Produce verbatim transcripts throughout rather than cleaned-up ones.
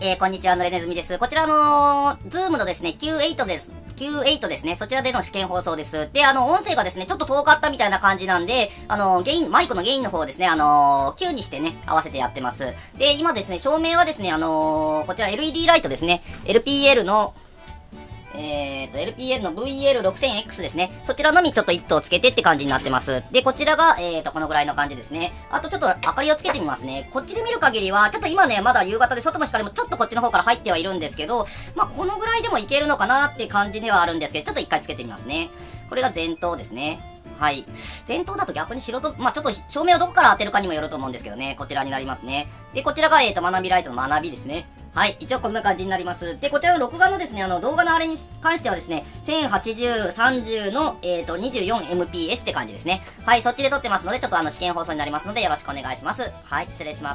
えー、こんにちは、ぬれねずみです。こちらの、ズームのですね、キューエイト です。キューエイト ですね。そちらでの試験放送です。で、あの、音声がですね、ちょっと遠かったみたいな感じなんで、あの、ゲイン、マイクのゲインの方をですね、あのー、きゅうにしてね、合わせてやってます。で、今ですね、照明はですね、あのー、こちら エルイーディー ライトですね、エルピーエル の、えーと、エルピーエル の ブイエルろくせんエックス ですね。そちらのみちょっと一灯つけてって感じになってます。で、こちらが、えーと、このぐらいの感じですね。あとちょっと明かりをつけてみますね。こっちで見る限りは、ちょっと今ね、まだ夕方で外の光もちょっとこっちの方から入ってはいるんですけど、まあ、このぐらいでもいけるのかなって感じではあるんですけど、ちょっと一回つけてみますね。これが前灯ですね。はい。前灯だと逆に白と、まあ、ちょっと照明をどこから当てるかにもよると思うんですけどね。こちらになりますね。で、こちらが、えーと、学びライトの学びですね。はい。一応こんな感じになります。で、こちらの録画のですね、あの、動画のあれに関してはですね、せんはちじゅう、さんじゅうの、えっと、にじゅうよんエムピーエス って感じですね。はい。そっちで撮ってますので、ちょっとあの、試験放送になりますので、よろしくお願いします。はい。失礼します。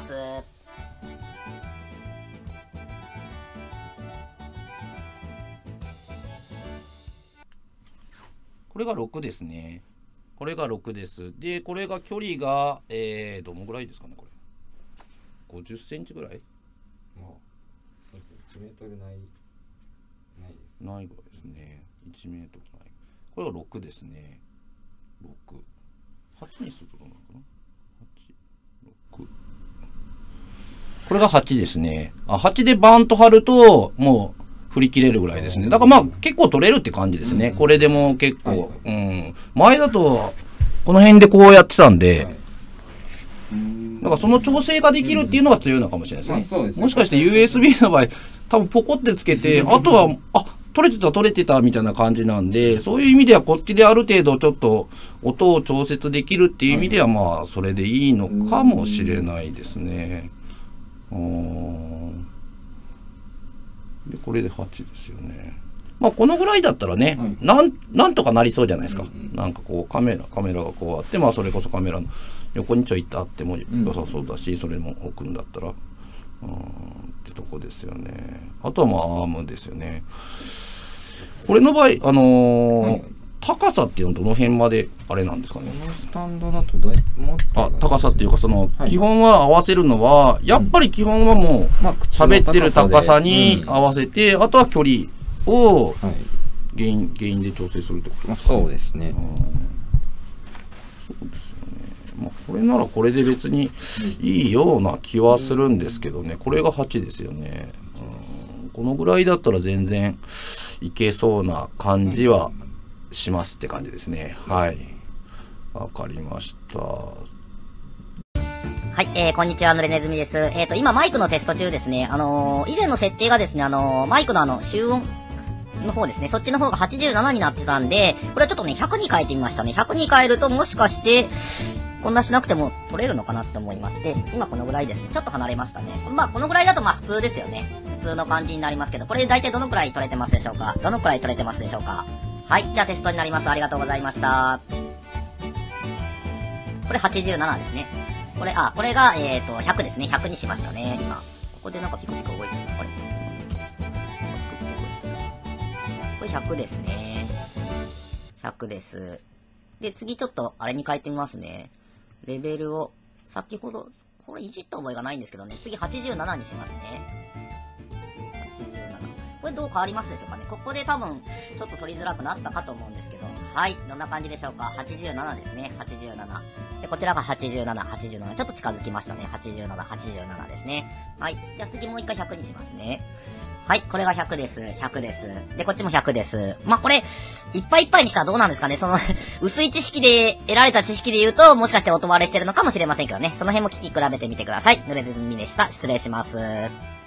これがろくですね。これがろくです。で、これが距離が、えー、どのぐらいですかね、これ。ごじゅっセンチぐらい？ まあ、いちメートルない、ないです。 ないぐらいですね。いちメートルない。これがろくですね。ろく。はちにするとどうなのかな？ はち、ろく。これがはちですね。あ、はちでバーンと張ると、もう、振り切れるぐらいですね。だからまあ結構取れるって感じですね。うん、これでも結構、はいはい、うん。前だと、この辺でこうやってたんで、はい、だからその調整ができるっていうのが強いのかもしれないですね。うん、ですねもしかして ユーエスビー の場合、多分ポコってつけて、あとは、あ、取れてた取れてたみたいな感じなんで、そういう意味ではこっちである程度ちょっと音を調節できるっていう意味ではまあそれでいいのかもしれないですね。うんでこれではちですよね。まあこのぐらいだったらね、はい、なん、なんとかなりそうじゃないですか。うんうん、なんかこうカメラ、カメラがこうあって、まあそれこそカメラの横にちょいとあっても良さそうだし、うん、それも置くんだったら、うんってとこですよね。あとはまあアームですよね。これの場合、あのーはい、高さっていうのはどの辺まであれなんですかね。 このスタンドだとどうやってあ、高さっていうかその、はい、基本は合わせるのは、やっぱり基本はもう喋、うん、ってる高さに合わせて、うん、あとは距離を原因、原因で調整するってことですか、ね。 そうですね。 そうですよね。まあこれならこれで別にいいような気はするんですけどね。これがはちですよね。うん、このぐらいだったら全然いけそうな感じはしますって感じですね。はい。わかりました。 はい、えー、こんにちは、ぬれねずみです。えっと、今マイクのテスト中ですね。あのー、以前の設定がですね、あのー、マイクのあの、集音の方ですね。そっちの方がはちじゅうななになってたんで、これはちょっとね、ひゃくに変えてみましたね。ひゃくに変えると、もしかして、こんなしなくても取れるのかなって思いまして、今このぐらいですね。ちょっと離れましたね。まあ、このぐらいだとまあ普通ですよね。普通の感じになりますけど、これ大体どのくらい取れてますでしょうか？どのくらい取れてますでしょうか？はい。じゃあテストになります。ありがとうございました。これはちじゅうななですね。これ、あ、これが、えっと、ひゃくですね。ひゃくにしましたね。今。ここでなんかピコピコ動いてる。あれ？これひゃくですね。ひゃくです。で、次ちょっと、あれに変えてみますね。レベルを、先ほど、これいじった覚えがないんですけどね。次はちじゅうななにしますね。はちじゅうなな。これどう変わりますでしょうかね。ここで多分、ちょっと取りづらくなったかと思うんですけど。はい。どんな感じでしょうか。はちじゅうななですね。はちじゅうなな。で、こちらがはちじゅうなな、はちじゅうなな。ちょっと近づきましたね。はちじゅうなな、はちじゅうななですね。はい。じゃあ次もう一回ひゃくにしますね。はい。これがひゃくです。ひゃくです。で、こっちもひゃくです。まあ、これ、いっぱいいっぱいにしたらどうなんですかね。その、薄い知識で、得られた知識で言うと、もしかして音割れしてるのかもしれませんけどね。その辺も聞き比べてみてください。ぬれずみでした。失礼します。